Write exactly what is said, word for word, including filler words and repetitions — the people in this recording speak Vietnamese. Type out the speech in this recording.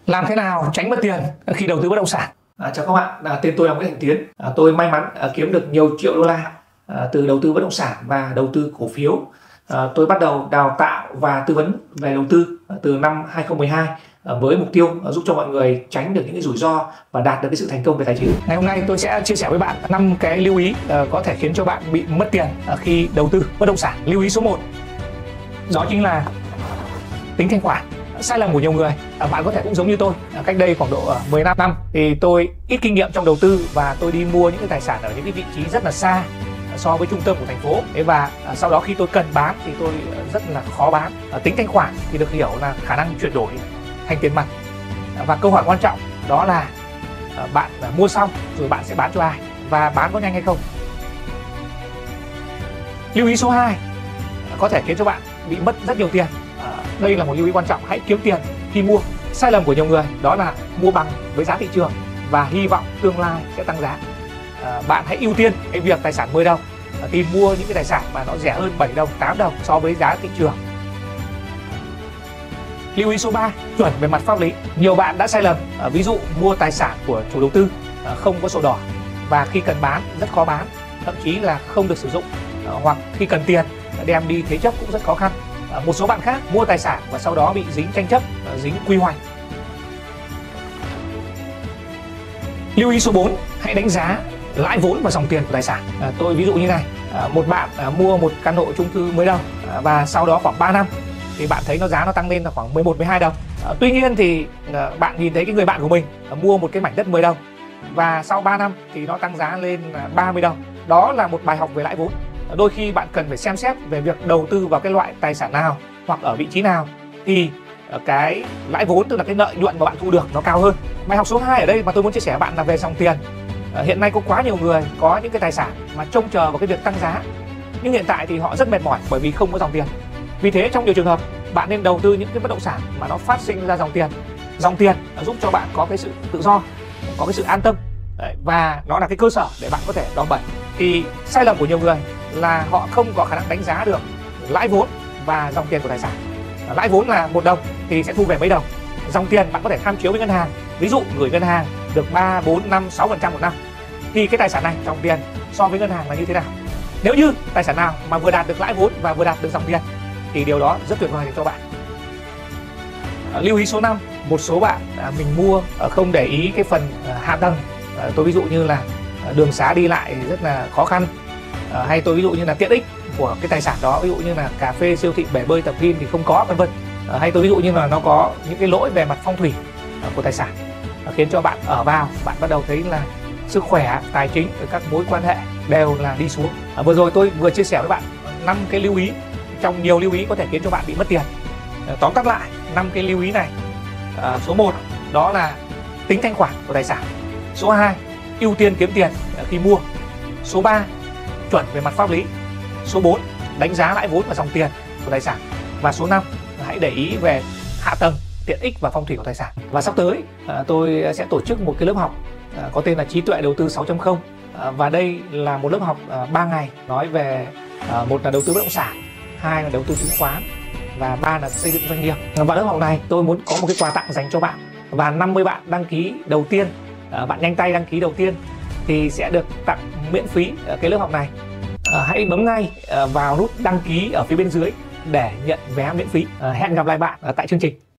Làm thế nào tránh mất tiền khi đầu tư bất động sản? À, chào các bạn, à, tên tôi là Nguyễn Thành Tiến. À, tôi may mắn à, kiếm được nhiều triệu đô la à, từ đầu tư bất động sản và đầu tư cổ phiếu. À, tôi bắt đầu đào tạo và tư vấn về đầu tư à, từ năm hai không một hai à, với mục tiêu à, giúp cho mọi người tránh được những cái rủi ro và đạt được cái sự thành công về tài chính. Ngày hôm nay tôi sẽ chia sẻ với bạn năm cái lưu ý à, có thể khiến cho bạn bị mất tiền à, khi đầu tư bất động sản. Lưu ý số một đó chính là tính thanh khoản. Sai lầm của nhiều người, bạn có thể cũng giống như tôi, cách đây khoảng độ mười lăm năm thì tôi ít kinh nghiệm trong đầu tư và tôi đi mua những cái tài sản ở những cái vị trí rất là xa so với trung tâm của thành phố. Và sau đó khi tôi cần bán thì tôi rất là khó bán. Tính thanh khoản thì được hiểu là khả năng chuyển đổi thành tiền mặt. Và câu hỏi quan trọng đó là bạn mua xong rồi bạn sẽ bán cho ai và bán có nhanh hay không. Lưu ý số hai có thể khiến cho bạn bị mất rất nhiều tiền. Đây là một lưu ý quan trọng, hãy kiếm tiền khi mua. Sai lầm của nhiều người đó là mua bằng với giá thị trường và hy vọng tương lai sẽ tăng giá. À, bạn hãy ưu tiên cái việc tài sản mười đồng, à, tìm mua những cái tài sản mà nó rẻ hơn bảy đồng, tám đồng so với giá thị trường. Lưu ý số ba, chuẩn về mặt pháp lý. Nhiều bạn đã sai lầm, à, ví dụ mua tài sản của chủ đầu tư à, không có sổ đỏ và khi cần bán rất khó bán, thậm chí là không được sử dụng, à, hoặc khi cần tiền đem đi thế chấp cũng rất khó khăn. Một số bạn khác mua tài sản và sau đó bị dính tranh chấp, dính quy hoạch. Lưu ý số bốn, hãy đánh giá lãi vốn và dòng tiền của tài sản. À, tôi ví dụ như này, à, một bạn à, mua một căn hộ chung cư mười đồng à, và sau đó khoảng ba năm thì bạn thấy nó giá nó tăng lên là khoảng mười một mười hai đồng. À, tuy nhiên thì à, bạn nhìn thấy cái người bạn của mình à, mua một cái mảnh đất mười đồng và sau ba năm thì nó tăng giá lên là ba mươi đồng. Đó là một bài học về lãi vốn. Đôi khi bạn cần phải xem xét về việc đầu tư vào cái loại tài sản nào hoặc ở vị trí nào thì cái lãi vốn, tức là cái lợi nhuận mà bạn thu được nó cao hơn. Bài học số hai ở đây mà tôi muốn chia sẻ với bạn là về dòng tiền. Hiện nay có quá nhiều người có những cái tài sản mà trông chờ vào cái việc tăng giá, nhưng hiện tại thì họ rất mệt mỏi bởi vì không có dòng tiền. Vì thế trong nhiều trường hợp bạn nên đầu tư những cái bất động sản mà nó phát sinh ra dòng tiền. Dòng tiền giúp cho bạn có cái sự tự do, có cái sự an tâm. Đấy, và nó là cái cơ sở để bạn có thể đòn bẩy. Thì sai lầm của nhiều người là họ không có khả năng đánh giá được lãi vốn và dòng tiền của tài sản. Lãi vốn là một đồng thì sẽ thu về mấy đồng. Dòng tiền bạn có thể tham chiếu với ngân hàng, ví dụ gửi ngân hàng được ba, bốn, năm, sáu phần trăm một năm. Thì cái tài sản này, dòng tiền so với ngân hàng là như thế nào? Nếu như tài sản nào mà vừa đạt được lãi vốn và vừa đạt được dòng tiền thì điều đó rất tuyệt vời cho bạn. À, lưu ý số năm, một số bạn à, mình mua à, không để ý cái phần à, hạ tầng. À, tôi ví dụ như là à, đường xá đi lại rất là khó khăn, à, hay tôi ví dụ như là tiện ích của cái tài sản đó, ví dụ như là cà phê, siêu thị, bể bơi, tập gym thì không có, vân vân. À, hay tôi ví dụ như là nó có những cái lỗi về mặt phong thủy à, của tài sản à, khiến cho bạn ở vào bạn bắt đầu thấy là sức khỏe, tài chính, các mối quan hệ đều là đi xuống. À, vừa rồi tôi vừa chia sẻ với bạn năm cái lưu ý trong nhiều lưu ý có thể khiến cho bạn bị mất tiền. À, tóm tắt lại năm cái lưu ý này. À, số một đó là tính thanh khoản của tài sản. Số hai, ưu tiên kiếm tiền khi mua. Số ba, chuẩn về mặt pháp lý. Số bốn, đánh giá lãi vốn và dòng tiền của tài sản. Và số năm, hãy để ý về hạ tầng, tiện ích và phong thủy của tài sản. Và sắp tới tôi sẽ tổ chức một cái lớp học có tên là Trí tuệ đầu tư sáu chấm không. Và đây là một lớp học ba ngày nói về một là đầu tư bất động sản, hai là đầu tư chứng khoán và ba là xây dựng doanh nghiệp. Và lớp học này tôi muốn có một cái quà tặng dành cho bạn. Và năm mươi bạn đăng ký đầu tiên, bạn nhanh tay đăng ký đầu tiên thì sẽ được tặng miễn phí cái lớp học này. À, hãy bấm ngay vào nút đăng ký ở phía bên dưới để nhận vé miễn phí. À, hẹn gặp lại bạn tại chương trình.